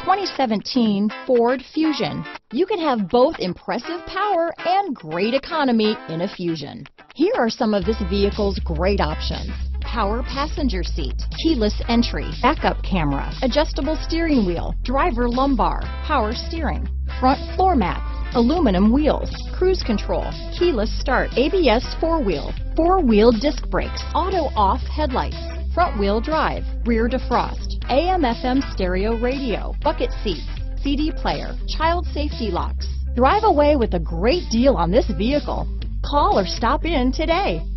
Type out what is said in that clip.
2017 Ford Fusion. You can have both impressive power and great economy in a Fusion. Here are some of this vehicle's great options: power passenger seat, keyless entry, backup camera, adjustable steering wheel, driver lumbar, power steering, front floor mats, aluminum wheels, cruise control, keyless start, ABS four-wheel disc brakes, auto-off headlights, front-wheel drive, rear defrost, AM/FM stereo radio, bucket seats, CD player, child safety locks. Drive away with a great deal on this vehicle. Call or stop in today.